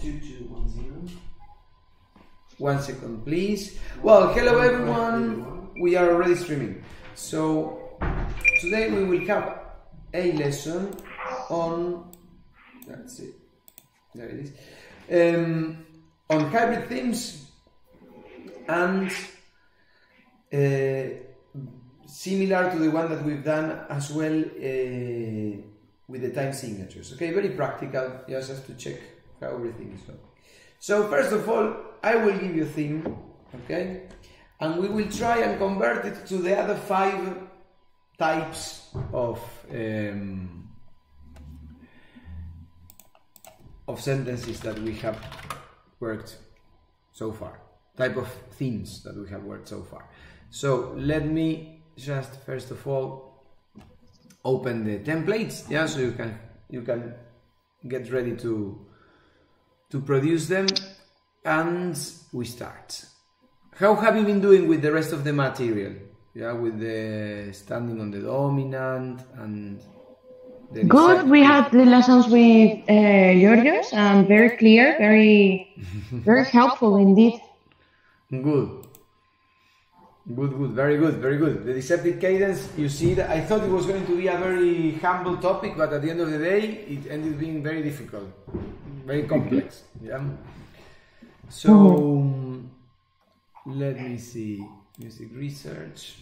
2210. 1 second, please. Well, hello everyone. We are already streaming. So today we will have a lesson on. That's it. There it is. On hybrid themes and similar to the one that we've done as well with the time signatures. Okay, very practical, just to check how everything is going. So first of all, I will give you a theme, okay, and we will try and convert it to the other 5 types of sentences that we have worked so far, type of themes that we have worked so far. So let me just first of all open the templates, so you can get ready to produce them, and we start. How have you been doing with the rest of the material? With the standing on the dominant and the good. We had the lessons with Georgios, and very clear, very helpful indeed. Good, very good. The deceptive cadence, you see that I thought it was going to be a very humble topic, but at the end of the day, it ended being very difficult, very complex. So let me see. Music research.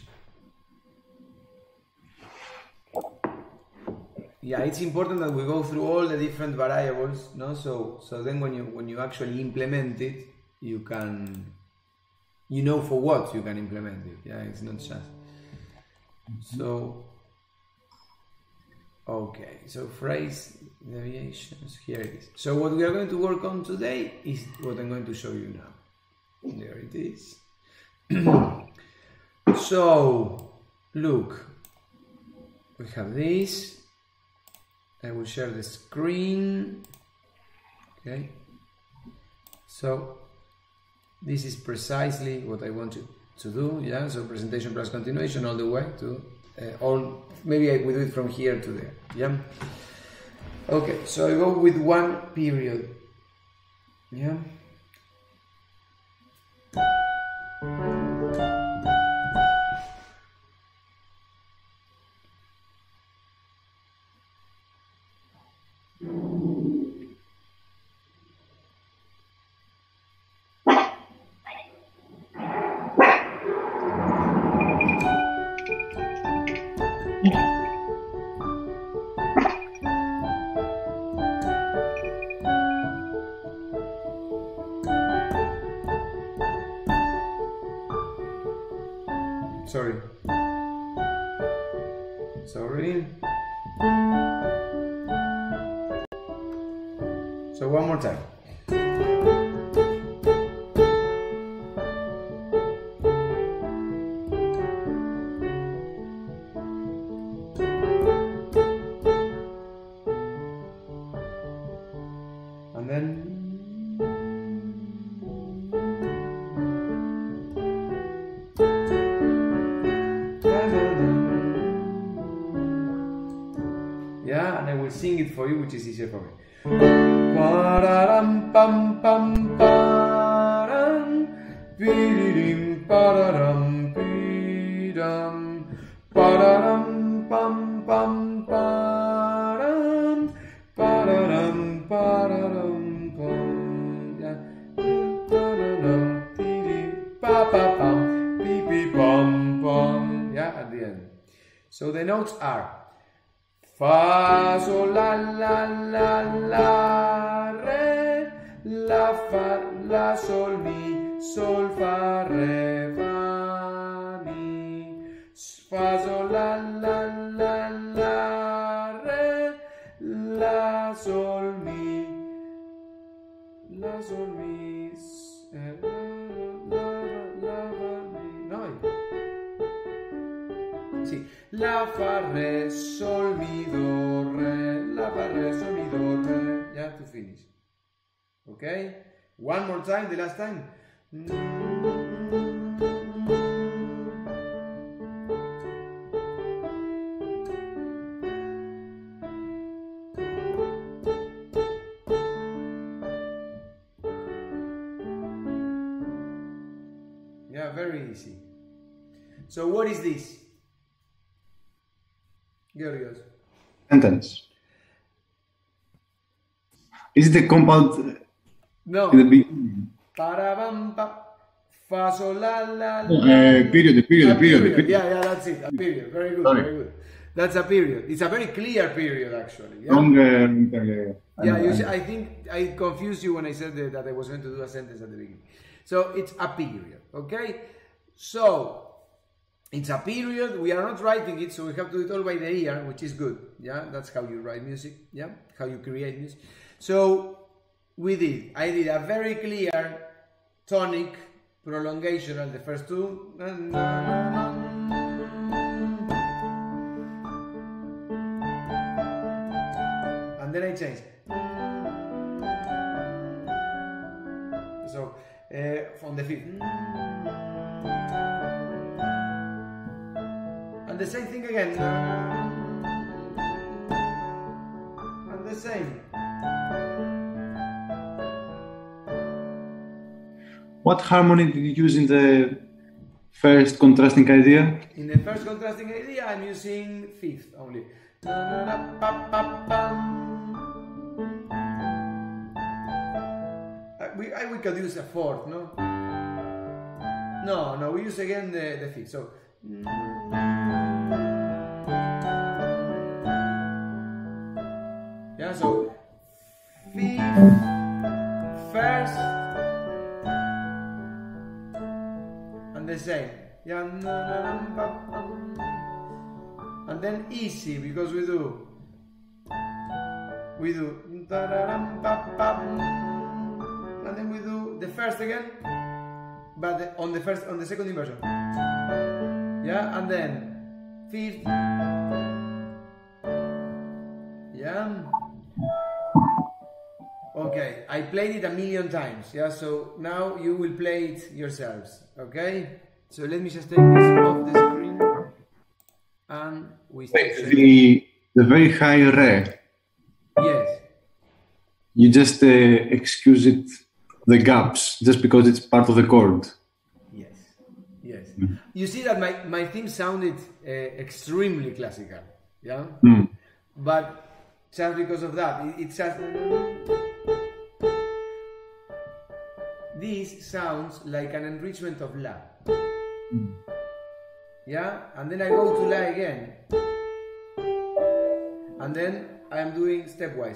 It's important that we go through all the different variables, no? So then when you actually implement it, you know for what you can implement it. It's not just. So okay, so phrase deviations, here it is. So what we are going to work on today is what I'm going to show you now. There it is. So look, we have this. I will share the screen. Okay, so this is precisely what I want you to do. So presentation plus continuation all the way to maybe I will do it from here to there. Okay, so I go with one period. Sorry. So one more time. And then and I will sing it for you, which is easier for me. Pararam pam pam param, piririm pararam piram, pararam pam pam param, pararam pararam pam, pararam piri pa pa pam, pi pi pam pam. At the end. So the notes are fa sol la la la la re la fa la sol mi sol fa re fa mi fa sol la la la la re la sol mi la sol mi la fa re sol mi do re, la fa re sol mi do re, to finish. Okay, one more time, the last time. very easy. So what is this? Georgios. Sentence. Is it a compound No. in the beginning? Parabampa. Fa, sol, la, la, No, la. period. Yeah, that's it. A period. Very good. Sorry. Very good. That's a period. It's a very clear period, actually. Yeah. Long, I think I confused you when I said that I was going to do a sentence at the beginning. So it's a period, okay? So it's a period. We are not writing it, so we have to do it all by the ear, which is good. Yeah, that's how you write music. Yeah, how you create music. So I did a very clear tonic prolongation on the first two. And then I changed. So from the fifth. And the same thing again. And the same. What harmony did you use in the first contrasting idea? In the first contrasting idea, I'm using fifth only. We could use a fourth, no? No, we use again the fifth. So yeah, so fifth, first, and the same. Yeah, and then easy because we do and then we do the first again, but on the second inversion. Yeah, and then fifth. Yeah. Okay, I played it a million times. Yeah, so now you will play it yourselves. Okay, so let me just take this off the screen, and we start. The very high re. Yes. You just excuse it, the gaps, just because it's part of the chord. Yes. You see that my theme sounded extremely classical, yeah? But just because of that, it's just... This sounds like an enrichment of La. Yeah? And then I go to La again. And then I'm doing stepwise.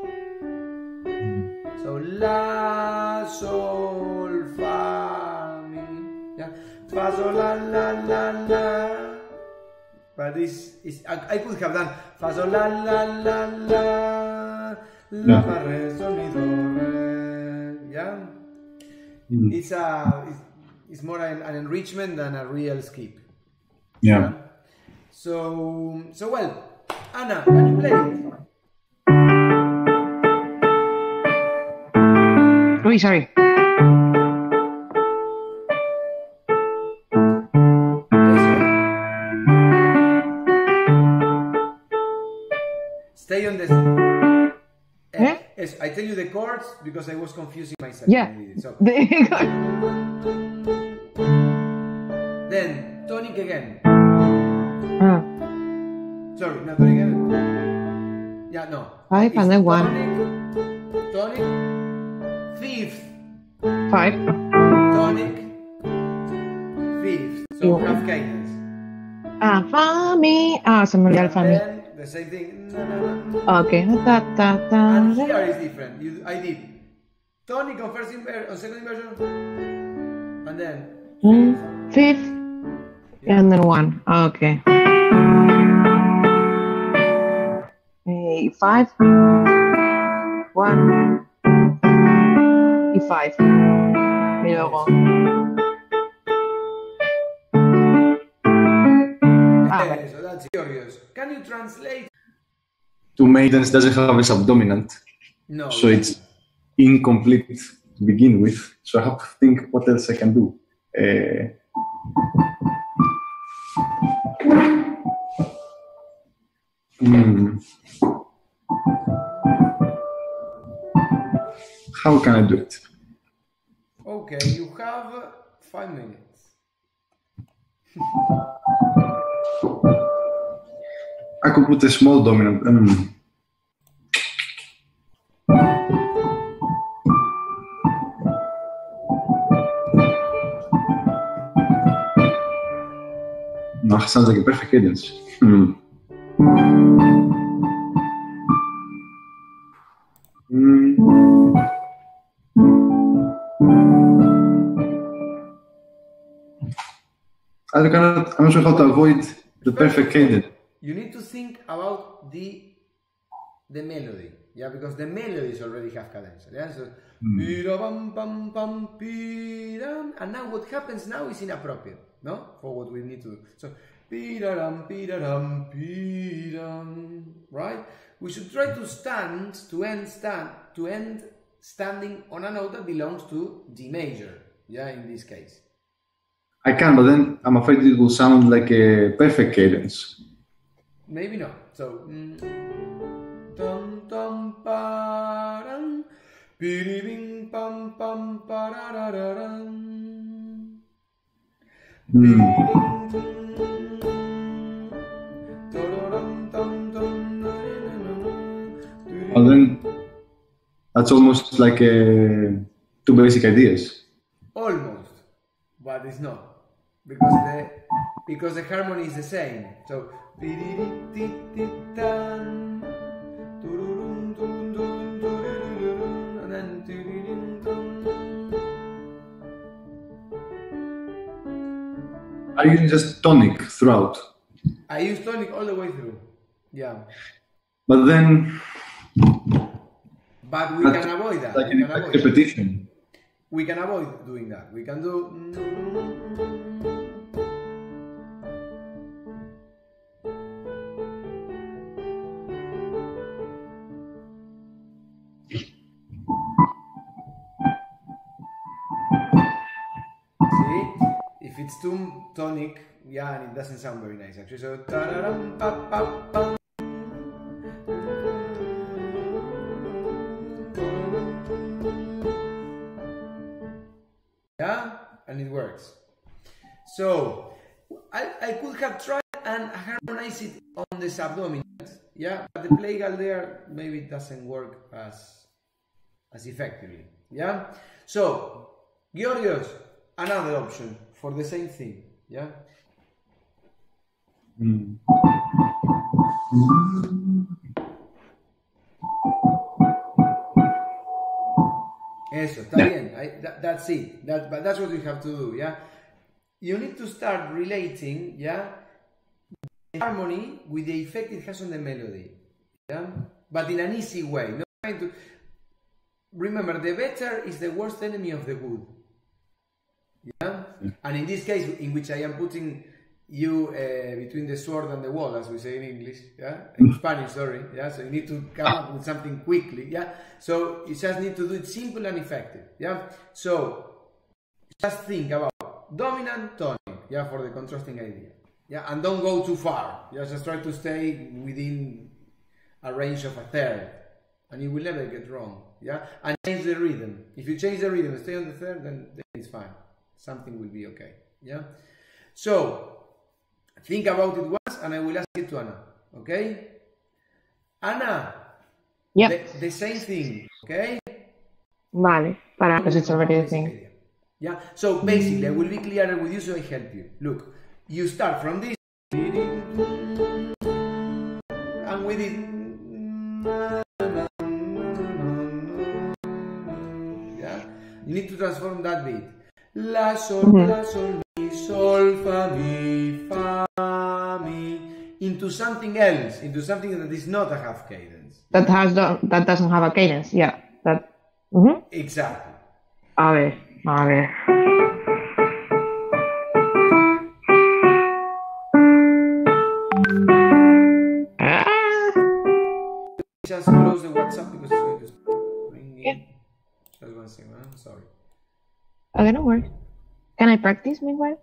So La, Sol, Fa, Mi. Yeah? Fa, Sol, La, La, La, La. But this is, I could have done Fa, Sol, La, La, La, La. La, Fa, Re, Sol, Mi, Do, Re. Yeah? It's more an enrichment than a real skip. Yeah. So well, Anna, can you play it? Oh, sorry. Stay on this. Yes, I tell you the chords because I was confusing myself. Yeah. So. There you go. Then tonic again. Ah, Sorry, not tonic again. Yeah, no. 5 and then 1. Tonic. Fifth. 5. Tonic. Fifth. So Yeah. half cadence. Ah, Fa, Mi. Ah, se me olvidó el Fa, Mi. Then the same thing. Okay. Ta, ta, ta. And here is different. I did tonic on second inversion, and then Fifth. And then 1. Okay. 5. 1. Y 5. Y luego. So that's curious. Can you translate? Two Maidens doesn't have a subdominant, No. so it's incomplete to begin with. So I have to think what else I can do. How can I do it? Okay, you have 5 minutes. I could put a small dominant. No, sounds like a perfect cadence. I'm not sure how to avoid the perfect cadence. You need to think about the melody, yeah, because the melodies already have cadence, yeah. So, pam pam pam piram, and now what happens now is inappropriate, no, for what we need to do. So, piram piram piram, right? We should try to end standing on a note that belongs to G major, yeah, in this case. I can, but then I'm afraid it will sound like a perfect cadence. Maybe not. So, dum dum param, piribing pam pam parararam. Well, then that's almost like two basic ideas. Almost, but it's not, because the harmony is the same. So. Are you just tonic throughout? I use tonic all the way through. Yeah. But then. But we can avoid that. Like repetition. We can avoid doing that. We can do. It's too tonic, yeah, and it doesn't sound very nice actually. So, yeah, and it works. So, I could have tried and harmonize it on the subdominant, yeah, but the Pleygal there maybe doesn't work as effectively, yeah. So, Georgios, another option for the same thing, yeah? Eso, está bien. That's it. But that's what you have to do, yeah? You need to start relating, yeah, the harmony with the effect it has on the melody, yeah? But in an easy way. Not trying to... Remember, the better is the worst enemy of the good. Yeah? And in this case, in which I am putting you between the sword and the wall, as we say in English, yeah, in Spanish, sorry, yeah. So you need to come up with something quickly, yeah. So you just need to do it simple and effective, yeah. So just think about dominant, tonic, yeah, for the contrasting idea, yeah, and don't go too far. Just try to stay within a range of a third, and you will never get wrong, yeah. And change the rhythm. If you change the rhythm and stay on the third, then it's fine. Something will be okay, yeah? So, think about it once and I will ask it to Anna, okay? Anna, yep. The same thing, okay? Vale, because it's already the thing. Yeah, so basically I will be clearer with you so I help you. Look, you start from this and with it, yeah? You need to transform that beat. La sol, la sol, mi, sol, fa, mi, into something else, into something that is not a half cadence. That doesn't have a cadence, yeah. Exactly. A ver. Just close the WhatsApp because it's going to ring in. Yeah. Just one second, I'm sorry. Okay, no worries. Can I practice meanwhile?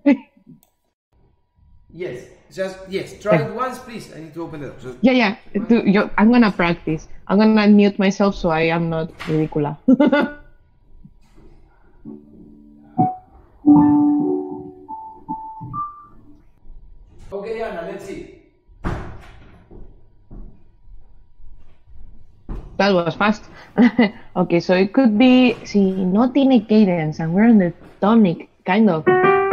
Yes. Try it once, please. I need to open the door. So, yeah. I'm gonna practice. I'm gonna mute myself so I am not ridiculous. Okay, Anna, let's see. That was fast. Okay, so it could be, see, not in a cadence, and we're in the tonic, kind of.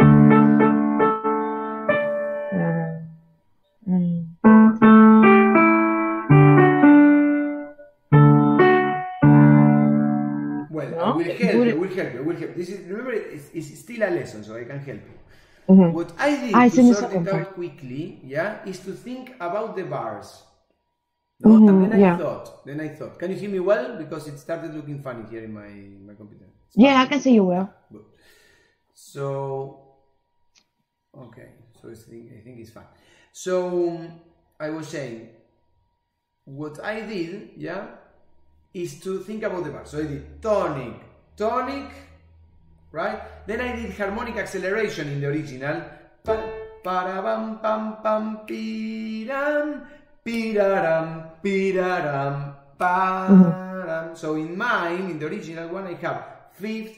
Well, No? I will help you. This is, remember, it's still a lesson, so I can help you. What I did it's in to the sort second it part. out quickly, is to think about the bars. No? And then yeah. I thought, can you hear me well? Because it started looking funny here in my computer. It's Yeah, I fine. can see you well. Good. So, okay, so I think it's fine. So, I was saying, what I did, is to think about the bar. So I did tonic, tonic, right? Then I did harmonic acceleration in the original. Pa, parabam, pam, pam, piram, piraram, piraram, param. So in mine, in the original one, I have fifth,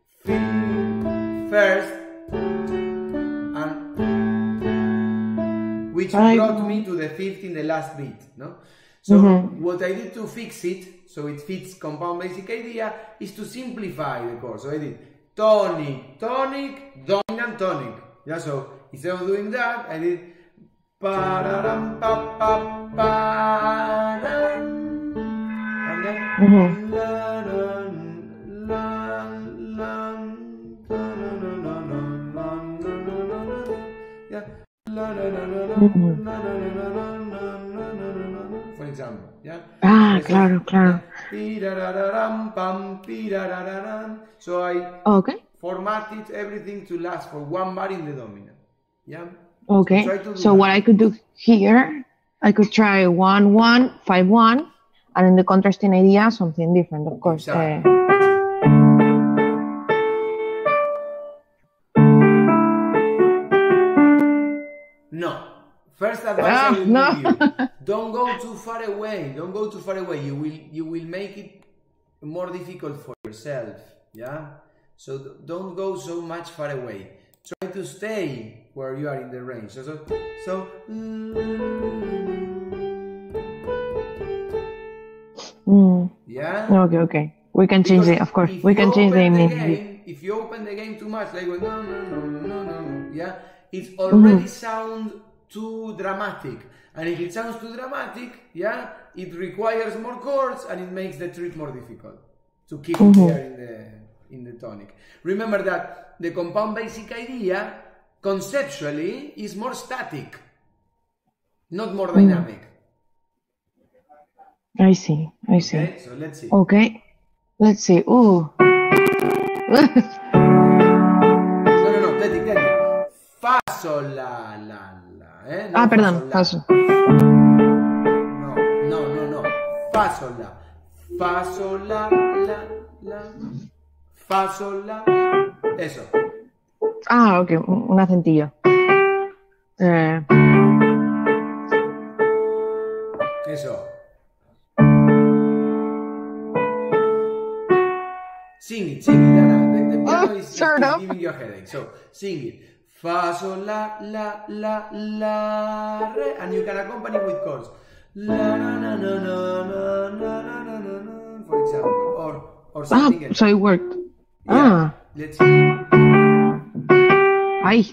first, and which brought me to the fifth in the last beat, no? So what I did to fix it, so it fits compound basic idea, is to simplify the chord. So I did tonic, tonic, dominant, tonic. Yeah, so instead of doing that, I did pararam, pa, pa, param, and then la, la, la, yeah, la, la, la, la, la, for example, Claro. So I Okay. formatted everything to last for one bar in the dominant. Yeah. Okay. Try to do So that. what I could do here, I could try 1-1, 5-1, and in the contrasting idea, something different, of course. Exactly. No. First advice I will no. give you: don't go too far away. Don't go too far away. You will make it more difficult for yourself. Yeah. So don't go so much far away. Try to stay where you are in the range. So yeah. Okay. We can change it, of course. We can change the image. If you open the game too much, like no, it already sounds too dramatic. And if it sounds too dramatic, it requires more chords and it makes the trick more difficult to keep it there in the tonic. Remember that the compound basic idea conceptually is more static, not more dynamic. I see. Okay, so let's see. Okay. Let's see. Ooh. No, take it. Fa, sol, la, No, perdón. fa, sol, la. No. Fa, sol, la. Fa, sol, la, Fa, sol, la. Eso. Ok. Un acentillo. Eso. Sing it, Anna. The piano is giving you a headache. So, sing it. Fa, sol, la, re. And you can accompany with chords. La, na, for example. Or something else. So it worked. Yeah. Let's see. Ay.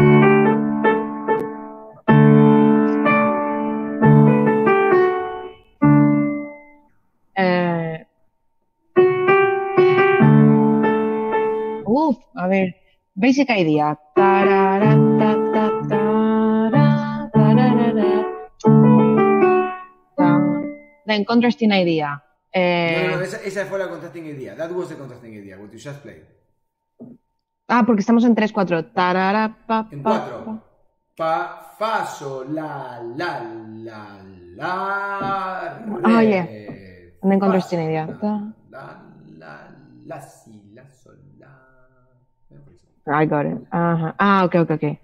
A ver, basic idea. Then contrasting idea. No, esa fue la contrasting idea. That was the contrasting idea, what you just played. Porque estamos en 3-4. En 4. Fa, sol, la, re. Yeah. And then contrasting idea. La, si, la, sol, la. I got it. Okay.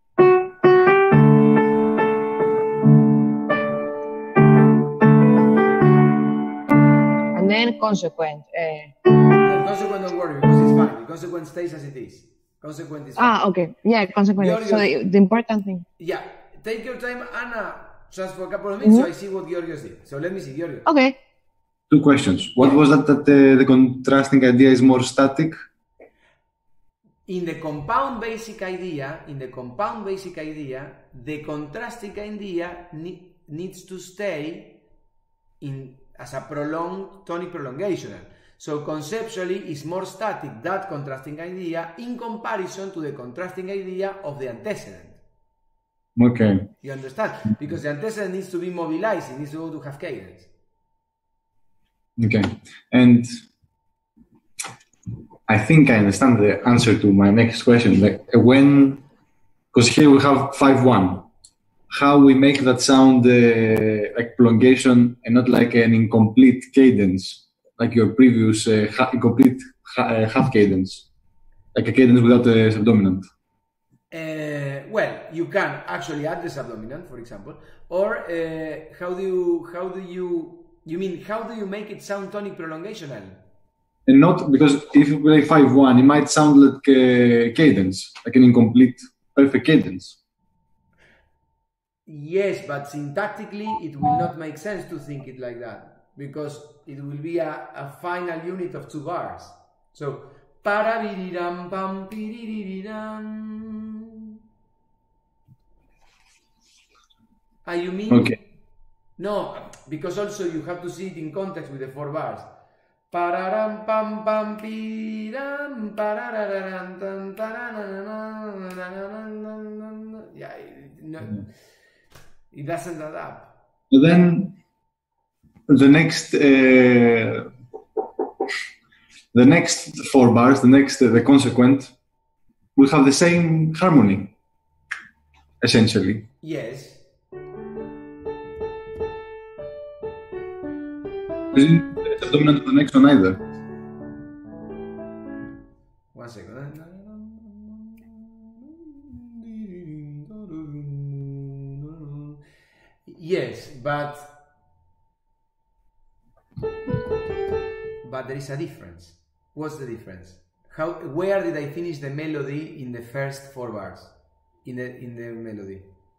And then consequent. Consequent, don't worry, because it's fine. The consequent stays as it is. Consequent is fine. Okay. Yeah, consequent. So the important thing. Yeah. take your time, Anna, just for a couple of minutes, so I see what Georgios did. So let me see, Georgios. Okay. 2 questions. What was that the contrasting idea is more static? In the compound basic idea, the contrasting idea needs to stay as a prolonged tonic prolongation. So conceptually, it's more static, that contrasting idea, in comparison to the contrasting idea of the antecedent. Okay. You understand? Because the antecedent needs to be mobilized, it needs to go to half cadence. Okay. And I think I understand the answer to my next question. Like because here we have 5/1. How we make that sound like prolongation and not like an incomplete cadence, like your previous incomplete half cadence, like a cadence without the subdominant. Well, you can actually add the subdominant, for example, or how do you make it sound tonic prolongational? And not because if you play 5/1, it might sound like a cadence, like an incomplete perfect cadence. Yes, but syntactically it will not make sense to think it like that, because it will be a final unit of 2 bars. So, parabiriram pam piririram. You mean? Okay. No, because also you have to see it in context with the 4 bars. Pararam pam pam piram parararam tan taranana. Yeah, it doesn't add up. So then the next 4 bars, the consequent, will have the same harmony, essentially. Yes. Isn't the subdominant of the next one either? 1 second. Yes, but there is a difference. What's the difference? Where did I finish the melody in the first 4 bars? In the melody.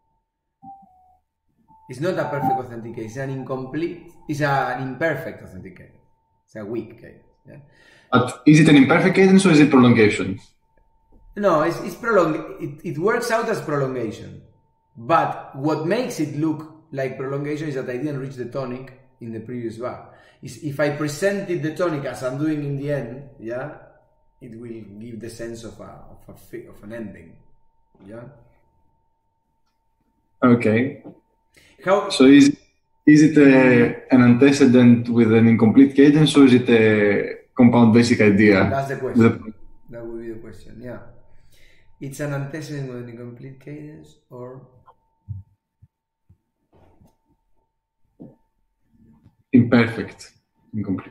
It's not a perfect authentication. It's an incomplete. It's an imperfect authentication. It's a weak cadence. Yeah? But is it an imperfect cadence or is it prolongation? No, it's prolonged. It works out as prolongation. But what makes it look like prolongation is that I didn't reach the tonic in the previous bar. If I presented the tonic as I'm doing in the end, yeah, it will give the sense of an ending. Yeah. Okay. So is it an antecedent with an incomplete cadence, or is it a compound basic idea? That's the question. That would be the question. Yeah. It's an antecedent with an incomplete cadence, or imperfect, incomplete.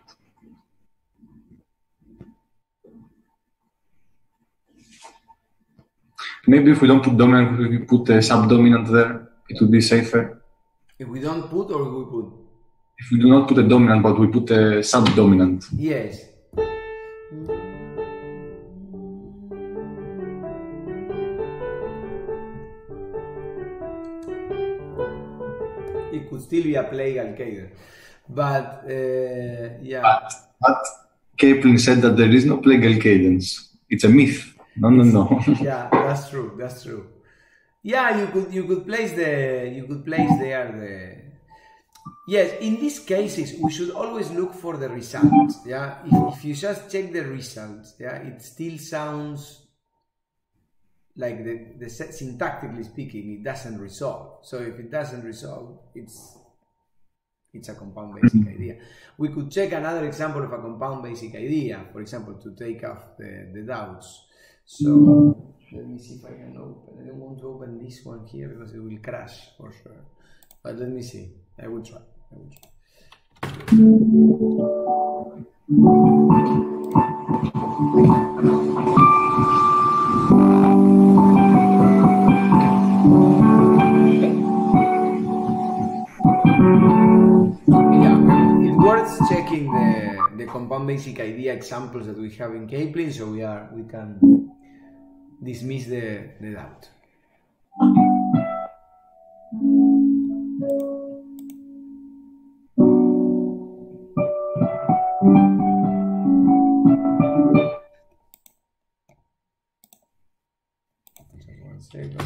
Maybe if we don't put dominant, we put a subdominant there, it would be safer. If we don't put, or we put? If we do not put a dominant, but we put a subdominant. Yes. It could still be a plagal cadence. But, yeah. But Kaplan said that there is no plagal cadence. It's a myth. No. Yeah, that's true. That's true. Yeah, you could place there the. Yes, in these cases we should always look for the results. Yeah, if you just check the results, yeah, it still sounds like the syntactically speaking, it doesn't resolve. So if it doesn't resolve, it's a compound basic idea. We could check another example of a compound basic idea, for example, to take off the doubts. So let me see if I can open. I don't want to open this one here because it will crash for sure. But let me see. I will try. Yeah, it's worth checking the compound basic idea examples that we have in Kaplan, so we can dismiss the doubt. second.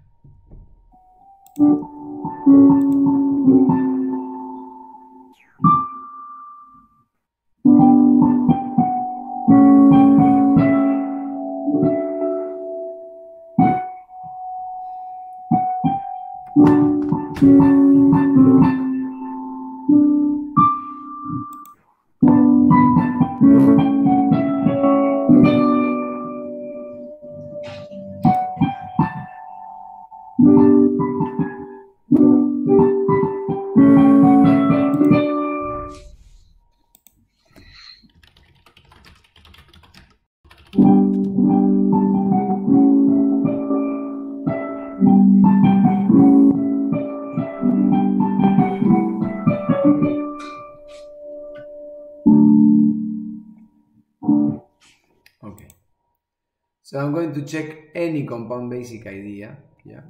Okay. So I'm going to check any compound basic idea. Yeah.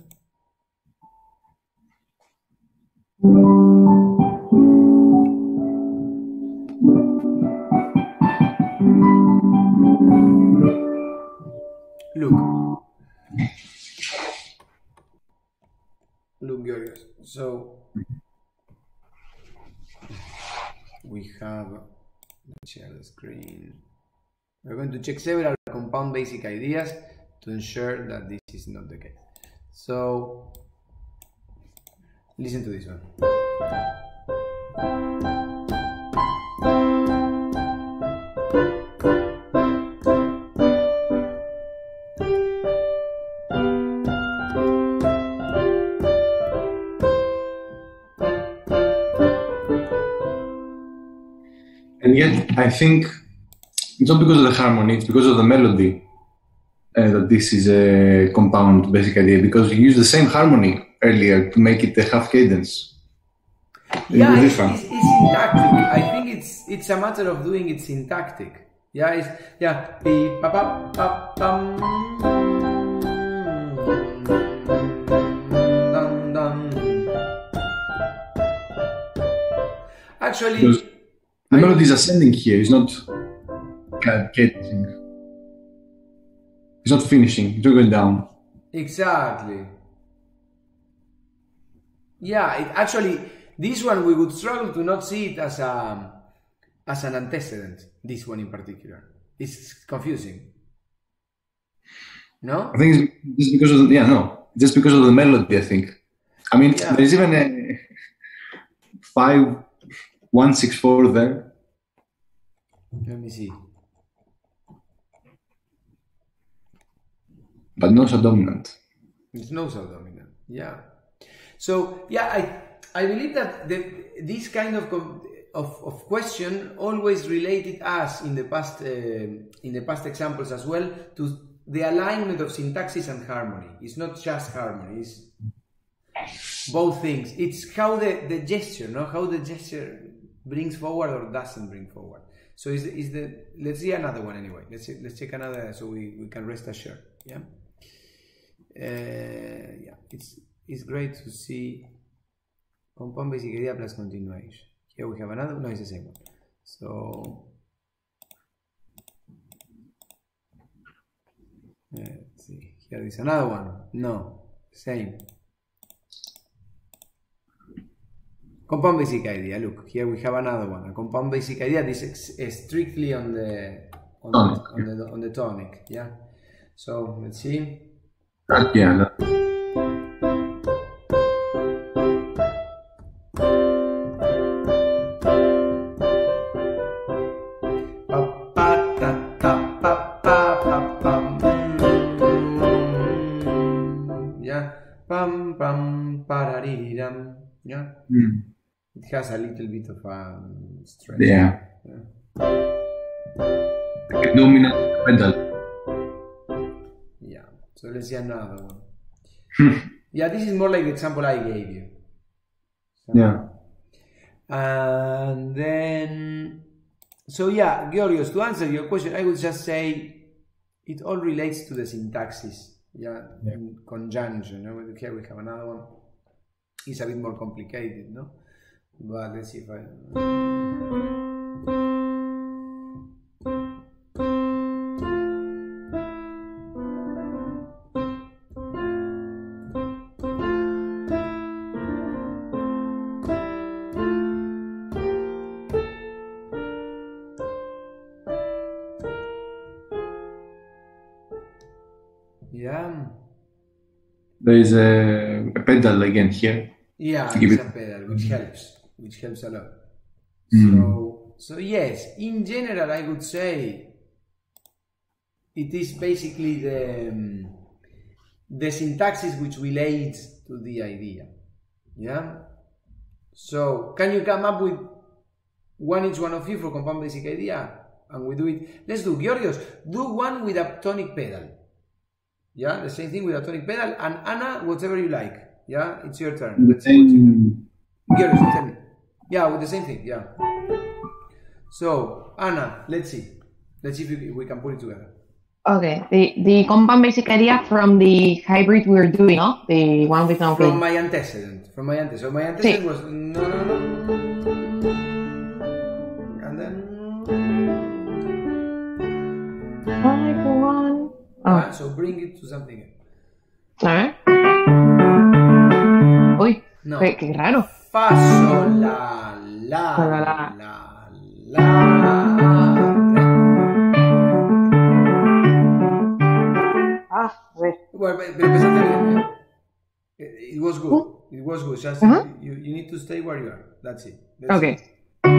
Look, Georgios. So we have, let's share the screen. We're going to check several compound basic ideas to ensure that this is not the case. So listen to this one. And yet, I think it's not because of the harmony, it's because of the melody that this is a compound basic idea, because you used the same harmony earlier to make it a half cadence. Yeah, it's syntactic. I think it's a matter of doing it syntactic. Yeah, it's Pi, pa, pa, pa, pam, dun, dun. Actually, because the melody is ascending here. It's not cadencing. It's not finishing. It's not going down. Exactly. Yeah, actually, this one we would struggle to not see it as an antecedent. This one in particular, it's confusing. No, I think it's just because of just because of the melody. I think. I mean, there's even a 5-1-6-4 there. Let me see. But no subdominant. It's no subdominant. Yeah. So I believe that this kind of question always related us in the past examples as well to the alignment of syntaxis and harmony. It's not just harmony. It's both things. It's how the gesture, no, how the gesture brings forward or doesn't bring forward. So let's see another one anyway. Let's check another so we can rest assured. Yeah. It's great to see compound basic idea plus continuation. Here we have another. No, it's the same one. So let's see. Here is another one. No, same. Compound basic idea. Look, here we have another one. A compound basic idea. This is strictly on the tonic. Yeah. So let's see. Yeah. Yeah. Pam pam parariram. Yeah. It has a little bit of stress. Yeah. Like a dominant pedal. So let's see another one. Yeah, this is more like the example I gave you. So, yeah. And then, Georgios, to answer your question, I would just say it all relates to the syntaxis. Yeah. In conjunction. Here we have another one. It's a bit more complicated, no? But let's see if I... Yeah. There is a pedal again here. Yeah, To give it's it- a pedal, which helps a lot. Mm. So yes, in general, I would say it is basically the syntaxis which relates to the idea. Yeah. So can you come up with each one of you for compound basic idea? And we do it. Let's do Georgios. Do one with a tonic pedal. Yeah, the same thing with a tonic pedal. And Anna, whatever you like. Yeah, it's your turn. The Let's see what you same. Georgios, tell me. Yeah, with the same thing. Yeah. So Anna, let's see. Let's see if we can put it together. Okay, the compound basic idea from the hybrid we're doing, no? The one with no From green. my antecedent. So my antecedent Sí. was no, and then. 5-1. Oh, So bring it to something else. a ver. Uy, No. qué raro. Fa, sol, la, la, Sol, la, la, la. la, re. Ah, a ver. Well, pero empezaste bien, ¿eh? It was good. It was good. Just you need to stay where you are. That's it. Let's Okay. see.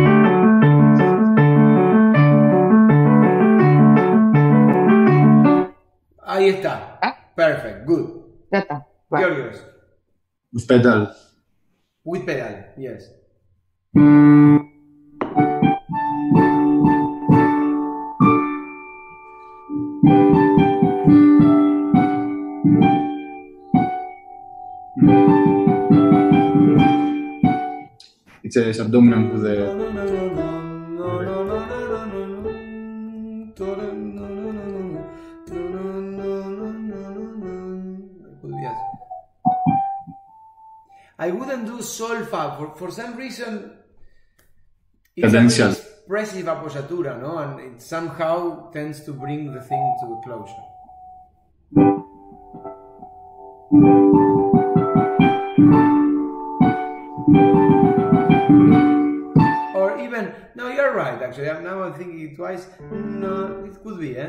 Ahí está. Ah. Perfect. Good. Ya está. Vale. Georgios. With pedal. With pedal. Yes. It's a subdominant with the. I wouldn't do solfa for some reason. It's a Cadential. really expressive appoggiatura, no, and it somehow tends to bring the thing to a closure. Or even no, you're right. Actually, now I'm thinking it twice. No, it could be.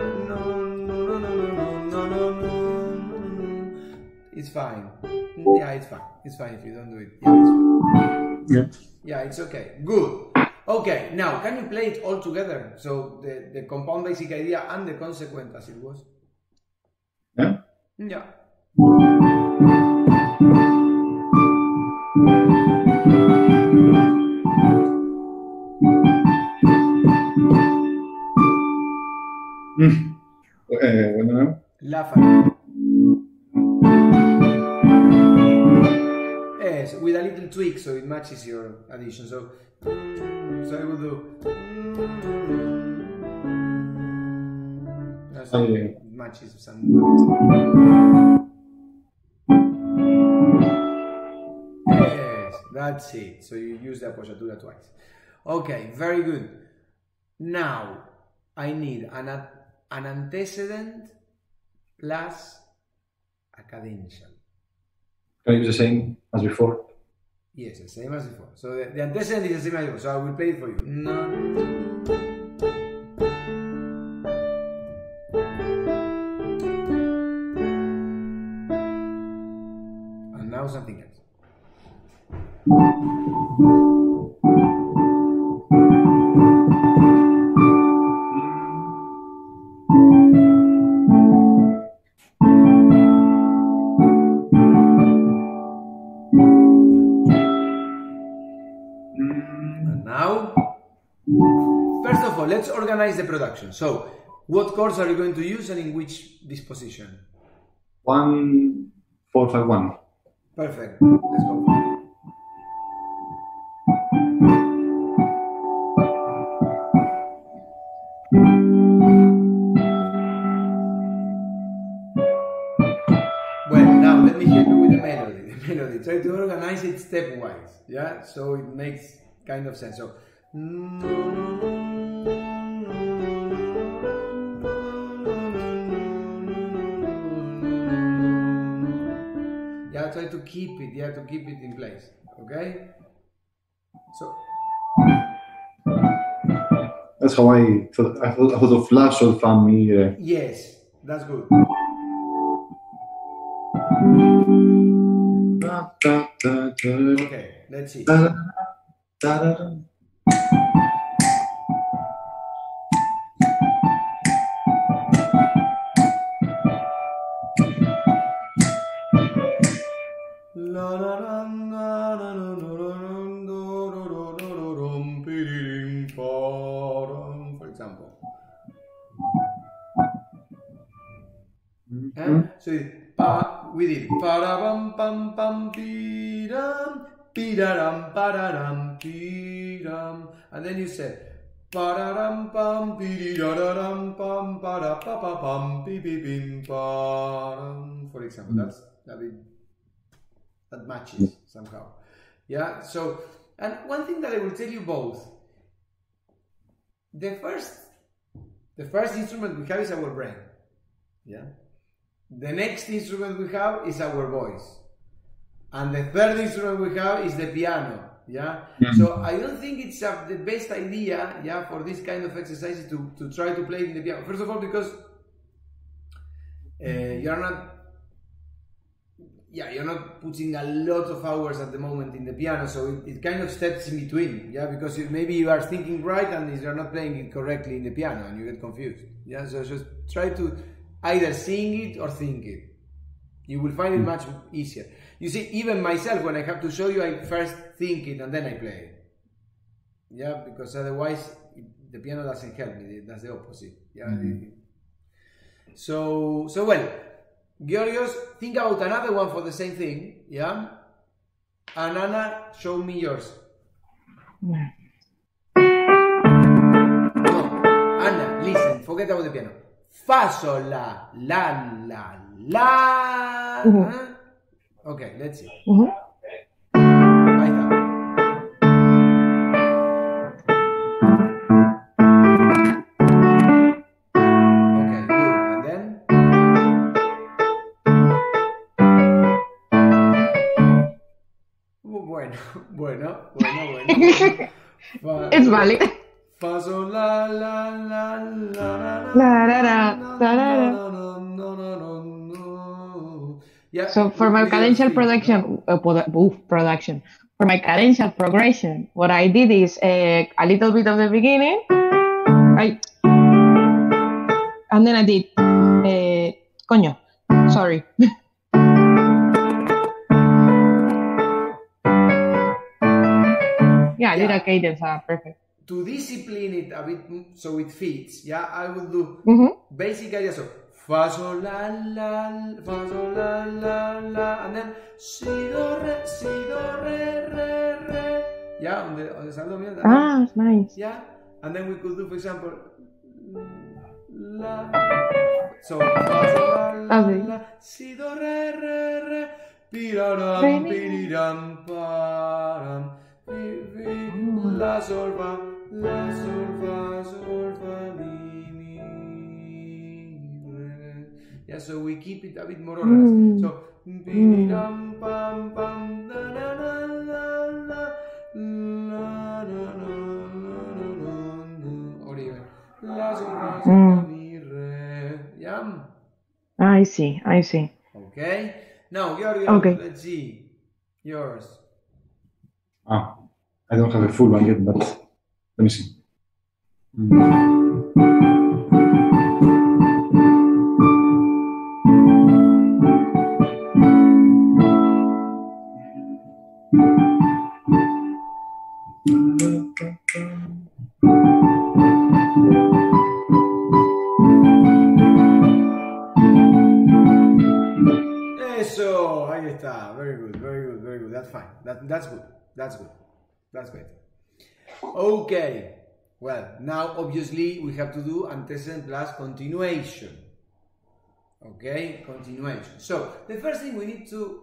It's fine. Yeah, it's fine. It's fine if you don't do it. Yeah, it's fine. Yeah. Yeah, it's okay. Good. Okay, now can you play it all together? So the compound basic idea and the consequent as it was. Yeah. Yeah. Bueno, no. La fa. Yes, with a little tweak so it matches your addition. So I will do. So it matches some. Yes, that's it. So you use the appoggiatura twice. Okay, very good. Now I need an antecedent plus a cadential. Can I use the same as before? Yes, the same as before. So the antecedent is the same as before. So I will play it for you. No. And now something else. And now, first of all, let's organize the production. So, what chords are you going to use and in which disposition? 1, 4, 5, 1. Perfect. Let's go. Well, now let me help you with the melody. The melody. Try to organize it stepwise. Yeah, so it makes kind of sense. So. Yeah, try to keep it. You have to keep it in place. Okay. So. That's how I thought of Flash or Fa Mi. Yes, that's good. Okay, let's see. For example. So we did parabam pam pam piram piraram pararam piram, and then you said pararam pam pirararam pam para pa pa pam pi pi pim param. For example, that matches somehow. Yeah. So, and one thing that I will tell you both, the first instrument we have is our brain. Yeah. The next instrument we have is our voice, and the third instrument we have is the piano. Yeah. So I don't think it's the best idea, yeah, for this kind of exercises to try to play in the piano. First of all, because you're not putting a lot of hours at the moment in the piano, so it kind of steps in between. Yeah, because maybe you are thinking right and you're not playing it correctly in the piano and you get confused. Yeah. So just try to either sing it or think it. You will find it much easier. You see, even myself, when I have to show you, I first think it and then I play it. Yeah, because otherwise the piano doesn't help me. It does the opposite. Yeah. So well, Georgios, think about another one for the same thing. Yeah. And Anna, show me yours. No, Anna, listen. Forget about the piano. Fa, sol, la, la, la, la. Okay, let's see. Ahí está. Okay, good. And then? Bueno. It's valid. Fa, sol, la, la, la, la, yeah. So for my cadential production, for my cadential progression, what I did is a little bit of the beginning, right? And then I did, coño, sorry. Yeah, I did a cadence, perfect. To discipline it a bit so it fits, yeah, I will do basic ideas of fa sol la la, fa sol la la la, and then si do re re, yeah, on the saldo minor. Ah, nice. Yeah, and then we could do, for example, la. So fa sol la la, si do re, piraram piriram param, la sol fa. La sol fa mi re. Yeah, so we keep it a bit more organized. So pam pam pam da na na la or even la sol fa mi re. Yeah. I see. Okay. Now Georgios, let's see yours. I don't have a full one yet, but let me see. Eso, ahí está. Very good. That's fine. That's good. That's great. Okay. Well, now obviously we have to do antecedent plus continuation. Okay, continuation. So the first thing we need to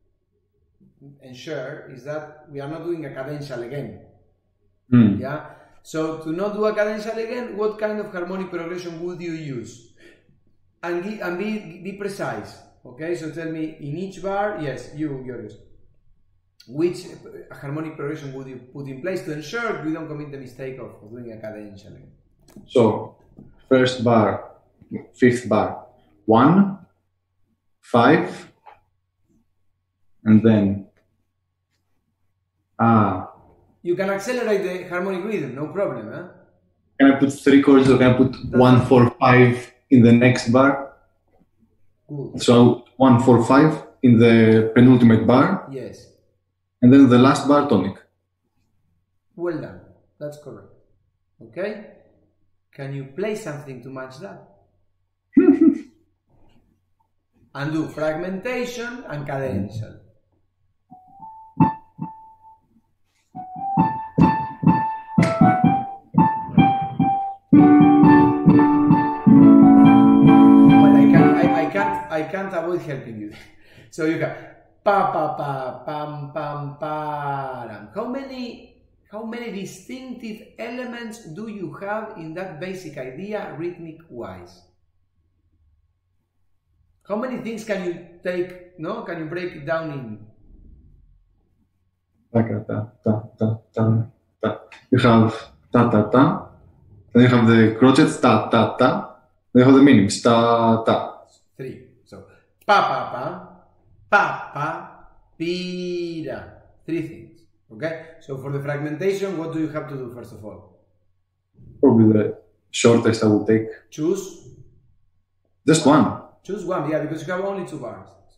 ensure is that we are not doing a cadential again. Yeah. So to not do a cadential again, what kind of harmonic progression would you use? And be precise. Okay. So tell me in each bar. Yes, you, Georgios. Which harmonic progression would you put in place to ensure we don't commit the mistake of doing a cadential? So, first bar, fifth bar, 1, 5, and then You can accelerate the harmonic rhythm, no problem, huh? can I put 3 chords or can I put 1, 4, 5 in the next bar? Good. So 1, 4, 5 in the penultimate bar, Yes. and then the last bar tonic. Well done. That's correct. Okay? Can you play something to match that? And do fragmentation and cadential. Well, I can't avoid helping you. So you have pa pa pa pam pam param. How many distinctive elements do you have in that basic idea, rhythmic wise? How many things can you take? No, can you break it down in? Ta ta ta ta ta ta. You have ta ta ta. Then you have the crotchets ta ta ta. Then you have the minims ta ta. 3. So pa pa pa, pira. 3 things. Okay. So for the fragmentation, what do you have to do first of all? Probably the shortest I would take. Choose. Just one. Choose one, yeah, because you have only 2 bars. So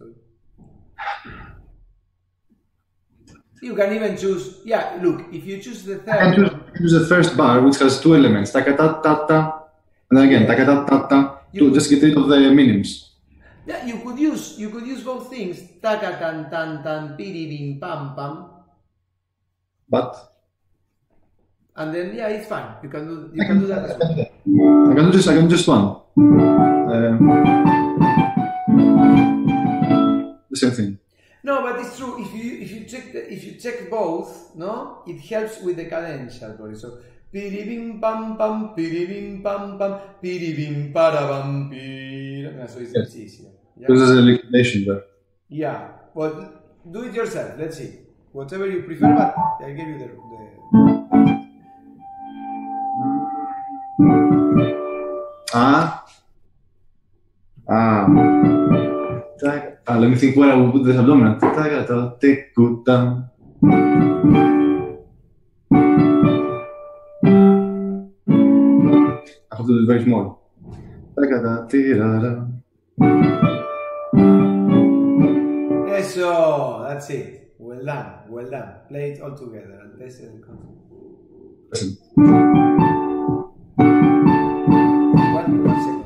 you can even choose. Yeah, look, if you choose the third, I can choose the first bar, which has 2 elements, ta ta ta ta, and then again ta ta ta ta, to just get rid of the minims. Yeah, you could use both things. Taka tan tan tan piri bim pam pam. But And then yeah, it's fine. You can do that as well. I can just one. The same thing. No, but it's true. If you check both, no, it helps with the cadential body. So piribim pam pam, piribim pam pam, piribim parabam pir. So it's easier. Yeah? There's a liquidation there. Yeah. Well, do it yourself. Let's see. Whatever you prefer, but I'll give you the let me think where I will put this abdominant. I have to do it very small. Eso, that's it. Well done, well done. Play it all together and test the concept. Listen. 1 second.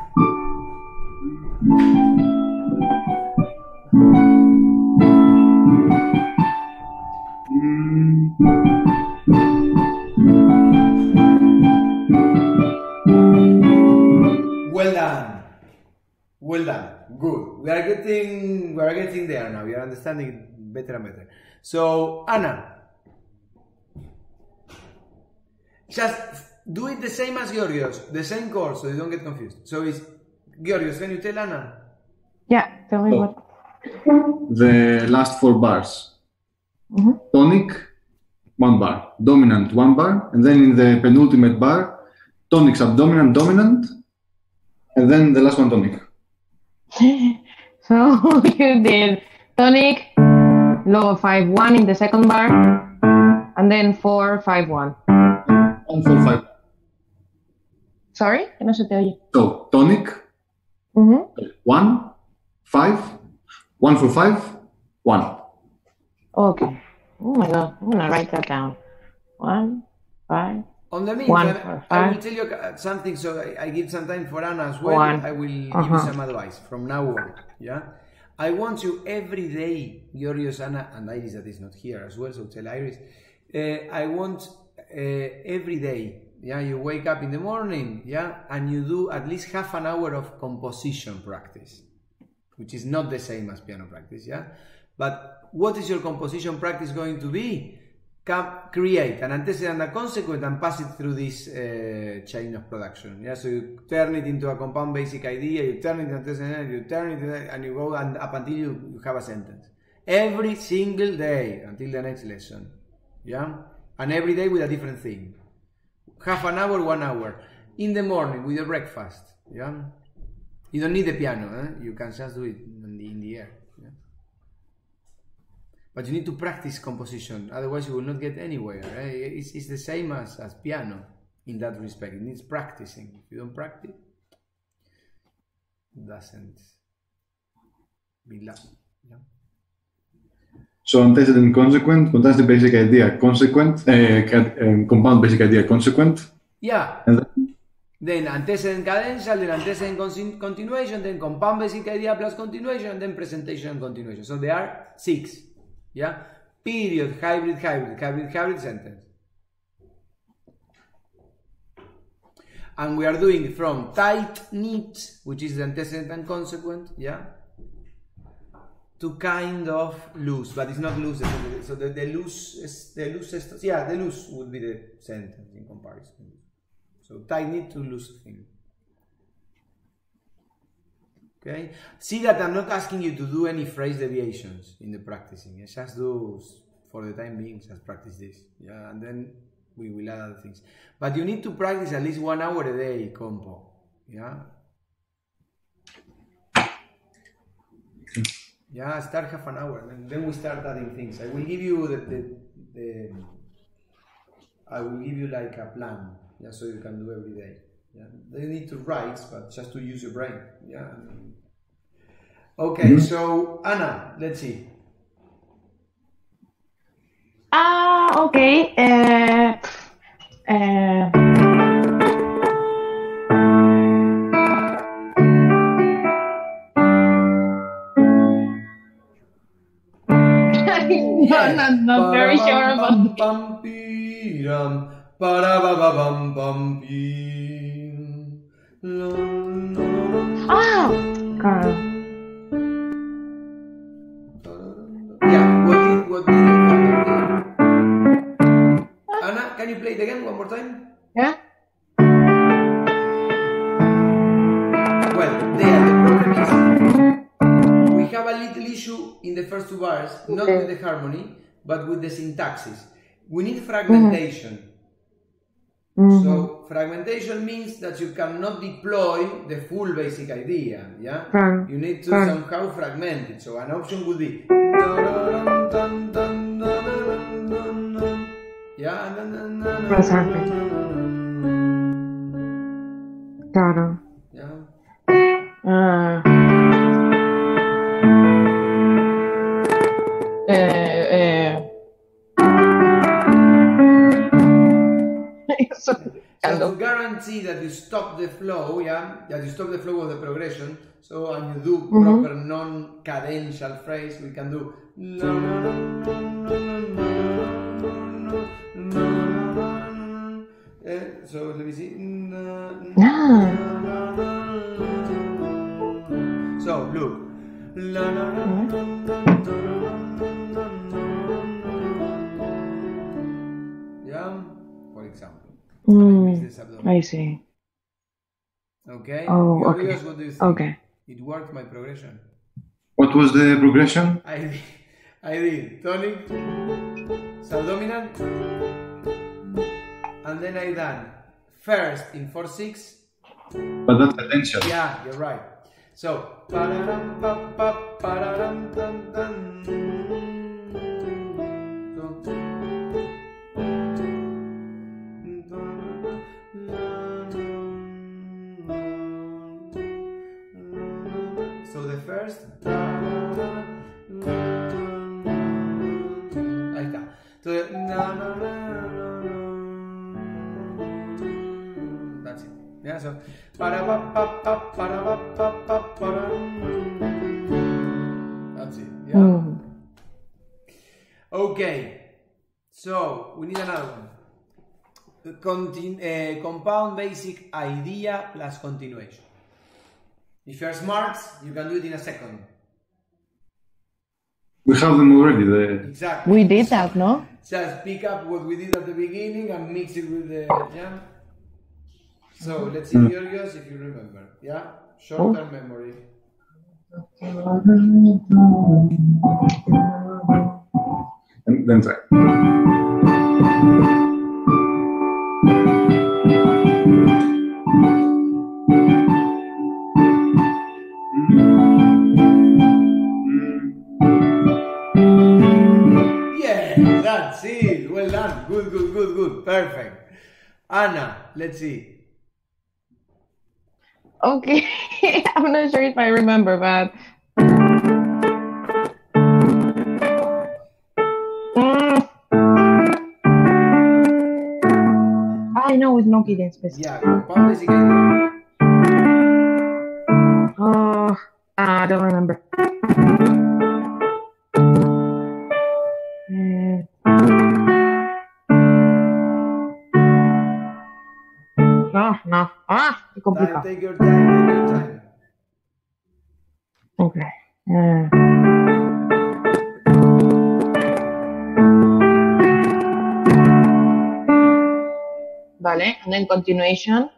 Well done. Well done. Good. We are getting there now. We are understanding it better and better. So, Anna, just do it the same as Georgios, the same chord, so you don't get confused. So it's Georgios. Can you tell Anna? Yeah, tell me what. The last 4 bars. Mm-hmm. Tonic, 1 bar. Dominant, 1 bar. And then in the penultimate bar, tonic, subdominant, dominant. And then the last one, tonic. So you did tonic, low 5-1 in the second bar, and then 4-5-1. 1, 4, 5. Sorry, que no se te oye. So, tonic, Mm-hmm. 1, 5, 1, 4, 5, 1. Okay. Oh my God, I'm gonna write that down. 1, 5. On the 1, meantime, 4, I will 5. tell you something, so I give some time for Anna as well. 1. I will give you some advice from now on. Yeah, I want you every day, Georgios, Anna, and Iris that is not here as well. So tell Iris, I want every day. Yeah, you wake up in the morning, yeah, and you do at least half an hour of composition practice, which is not the same as piano practice. Yeah, but what is your composition practice going to be? Create an antecedent and a consequent and pass it through this chain of production. Yeah, so you turn it into a compound basic idea, you turn it into antecedent, you turn it and you go and up until you have a sentence. Every single day until the next lesson. Yeah, and every day with a different thing. Half an hour, 1 hour. In the morning with your breakfast. Yeah, you don't need the piano. You can just do it in the air. Yeah? But you need to practice composition, otherwise you will not get anywhere. Right? It's the same as piano in that respect. It needs practicing. If you don't practice, it doesn't be loud. Yeah? So antecedent consequent, well, that's the basic idea. Consequent, compound basic idea, consequent. Yeah. And Then antecedent cadential, then antecedent continuation, then compound basic idea plus continuation, and then presentation and continuation. So there are 6. Yeah? Period, hybrid, hybrid, hybrid, hybrid sentence. And we are doing from tight knit, which is the antecedent and consequent, yeah, to kind of loose, but it's not loose. So the loose is the loosest. Yeah, the loose would be the sentence in comparison. So tight knit to loose thing. Okay. See that I'm not asking you to do any phrase deviations in the practicing. It's just do for the time being. Just practice this. Yeah, and then we will add other things. But you need to practice at least 1 hour a day, compo. Yeah. Yeah, start half an hour, and then we start adding things. I will give you I will give you like a plan, yeah, so you can do every day. Yeah, you need to write, but just to use your brain. Yeah. Okay, so Anna, let's see. Okay. Not very sure about God. Yeah, what did Anna, can you play it again one more time? Yeah. Well, there, the problem is we have a little issue in the first 2 bars, not with the harmony, but with the syntaxis. We need fragmentation. So fragmentation means that you cannot deploy the full basic idea. Yeah, you need to somehow fragment it. So an option would be yeah, Claro. yeah. So to guarantee that you stop the flow, yeah, that you stop the flow of the progression, so and you do proper non-cadential phrase, we can do. So let me see. So look. Yeah, for example. I see. Okay. Oh, okay. What do you think? Okay. It worked, my progression. what was the progression? I did tonic, subdominant, and then I done first in 4/6. But that's essential. Yeah, you're right. So pararam, pa, pa, pararam, dun, dun. So the first. Ahí está. So that's it. Yeah, so that's it. Yeah. Okay. So we need another one. Compound basic idea plus continuation. If you're smart, you can do it in a second. We have them already. Exactly. We did that, no? Just pick up what we did at the beginning and mix it with the yeah. So let's see, Georgios, if you remember. Yeah? Short-term memory. And then try. Perfect. Anna, let's see. Okay, I'm not sure if I remember, but I know it's no kidding specific. Yeah, compound basic idea. Oh, I don't remember. No. Qué complicado. Take your time. Okay. Vale, and then continuation.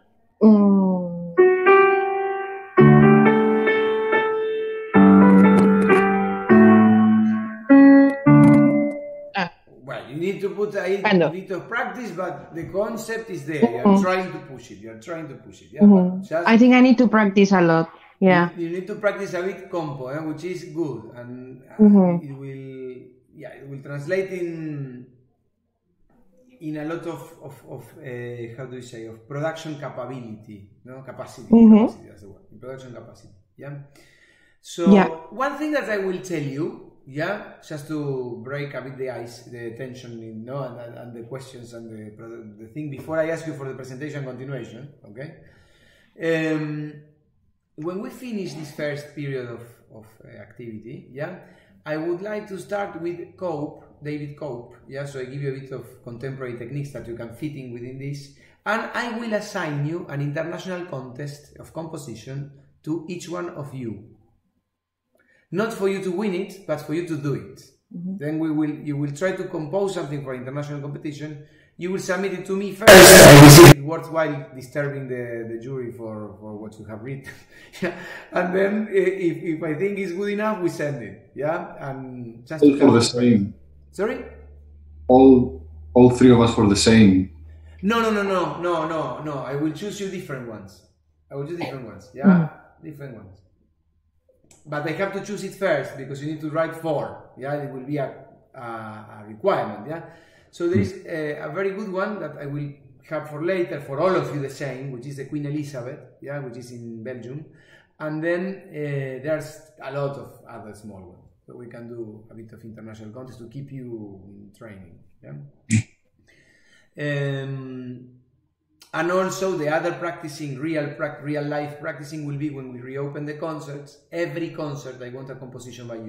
Well, you need to put a Kind of. bit of practice, but the concept is there. You're trying to push it. Yeah. But just, I think I need to practice a lot. Yeah. You need to practice a bit compo, which is good, and it will translate in a lot of how do you say, of production capability, no capacity. Capacity, that's the word. Production capacity. Yeah. So one thing that I will tell you. Yeah, just to break a bit the ice, the tension, and the questions and the thing before I ask you for the presentation continuation, okay? When we finish this first period of activity, yeah, I would like to start with David Cope, yeah, so I give you a bit of contemporary techniques that you can fit in within this, and I will assign you an international contest of composition to each one of you. Not for you to win it, but for you to do it. Then you will try to compose something for international competition. You will submit it to me first. I will see it worthwhile disturbing the jury for what you have written. And then if I think it's good enough, we send it. Yeah, and just all for the same. Sorry. All three of us for the same. No. I will choose you different ones. Yeah, different ones. But I have to choose it first because you need to write 4. Yeah, it will be a requirement. Yeah, so there is a very good one that I will have for later for all of you the same, which is the Queen Elizabeth. Yeah, which is in Belgium, and then there's a lot of other small ones. So we can do a bit of international contest to keep you in training. Yeah. And also the other practicing, real life practicing will be when we reopen the concerts. Every concert I want a composition by you.